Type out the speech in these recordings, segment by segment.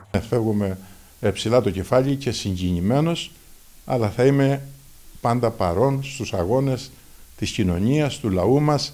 Φεύγω με ψηλά το κεφάλι και συγκινημένος, αλλά θα είμαι πάντα παρόν στους αγώνες της κοινωνίας, του λαού μας.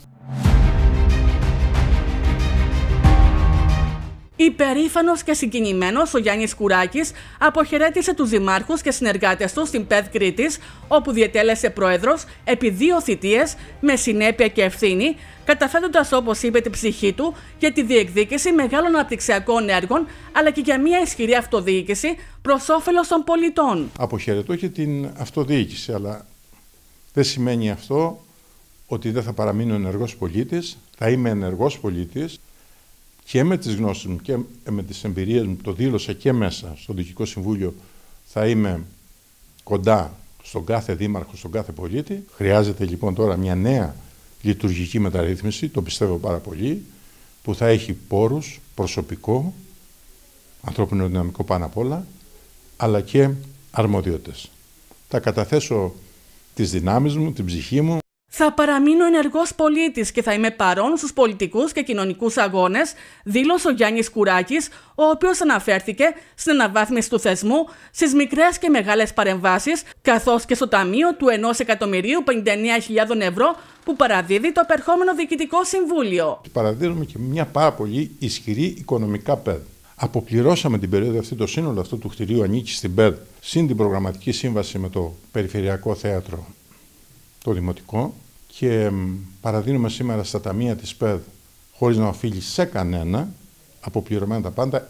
Υπερήφανος και συγκινημένος, ο Γιάννης Κουράκης αποχαιρέτησε τους δημάρχους και συνεργάτες του στην ΠΕΔ Κρήτης, όπου διετέλεσε πρόεδρος επί 2 θητείες με συνέπεια και ευθύνη, καταθέτοντας, όπως είπε, την ψυχή του για τη διεκδίκηση μεγάλων αναπτυξιακών έργων, αλλά και για μια ισχυρή αυτοδιοίκηση προς όφελος των πολιτών. Αποχαιρετώ και την αυτοδιοίκηση, αλλά δεν σημαίνει αυτό ότι δεν θα παραμείνω ενεργός πολίτης. Θα είμαι ενεργός πολίτης. Και με τις γνώσεις μου και με τις εμπειρίες μου, το δήλωσα και μέσα στο Διοικητικό Συμβούλιο, θα είμαι κοντά στον κάθε δήμαρχο, στον κάθε πολίτη. Χρειάζεται λοιπόν τώρα μια νέα λειτουργική μεταρρύθμιση, το πιστεύω πάρα πολύ, που θα έχει πόρους, προσωπικό, ανθρώπινο δυναμικό πάνω απ' όλα, αλλά και αρμοδιότητες. Θα καταθέσω τις δυνάμεις μου, την ψυχή μου. Θα παραμείνω ενεργός πολίτης και θα είμαι παρόν στους πολιτικούς και κοινωνικούς αγώνες, δήλωσε ο Γιάννης Κουράκης, ο οποίος αναφέρθηκε στην αναβάθμιση του θεσμού, στις μικρές και μεγάλες παρεμβάσεις, καθώς και στο ταμείο του 1.059.000 ευρώ που παραδίδει το επερχόμενο Διοικητικό Συμβούλιο. Παραδίδουμε και μια πάρα πολύ ισχυρή οικονομικά ΠΕΔ. Αποπληρώσαμε την περίοδο αυτή, το σύνολο αυτού του κτηρίου ανήκει στην ΠΕΔ, συν την προγραμματική σύμβαση με το Περιφερειακό Θέατρο, το Δημοτικό, και παραδίνουμε σήμερα στα ταμεία της ΠΕΔ, χωρίς να οφείλει σε κανένα, αποπληρωμένα τα πάντα,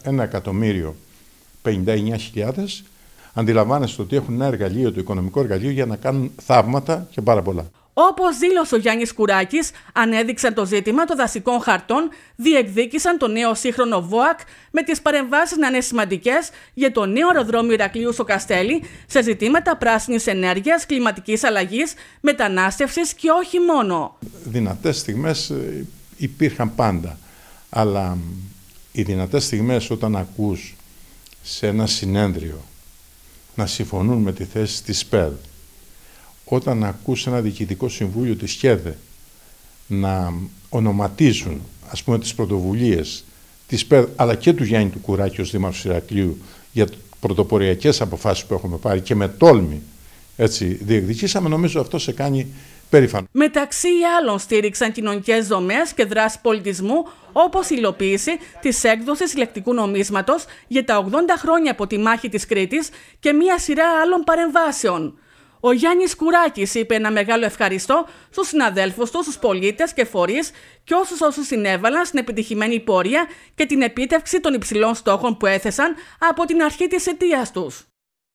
1.059.000. Αντιλαμβάνεστε ότι έχουν ένα εργαλείο, το οικονομικό εργαλείο, για να κάνουν θαύματα και πάρα πολλά. Όπως δήλωσε ο Γιάννης Κουράκης, ανέδειξαν το ζήτημα των δασικών χαρτών, διεκδίκησαν το νέο σύγχρονο ΒΟΑΚ, με τις παρεμβάσεις να είναι σημαντικές για το νέο αεροδρόμιο Ηρακλείου στο Καστέλι, σε ζητήματα πράσινης ενέργειας, κλιματικής αλλαγής, μετανάστευσης και όχι μόνο. Δυνατές στιγμές υπήρχαν πάντα, αλλά οι δυνατές στιγμές όταν ακούς σε ένα συνέδριο να συμφωνούν με τη θέση της ΠΕΔ, όταν ακούς ένα Διοικητικό Συμβούλιο της ΚΕΔΕ να ονοματίζουν, ας πούμε, τις πρωτοβουλίες της ΠΕΔ, αλλά και του Γιάννη του Κουράκη ως Δήμαρχος Ηρακλείου για πρωτοποριακές αποφάσεις που έχουμε πάρει και με τόλμη έτσι διεκδικήσαμε, νομίζω αυτό σε κάνει περήφανο. Μεταξύ άλλων στήριξαν κοινωνικές δομές και δράσεις πολιτισμού, όπως η υλοποίηση της έκδοσης ηλεκτρικού νομίσματος για τα 80 χρόνια από τη μάχη της Κρήτης και μία σειρά άλλων παρεμβάσεων. Ο Γιάννης Κουράκης είπε ένα μεγάλο ευχαριστώ στους συναδέλφους του, στους πολίτες και φορείς και όσους συνέβαλαν στην επιτυχημένη πορεία και την επίτευξη των υψηλών στόχων που έθεσαν από την αρχή της θητείας τους.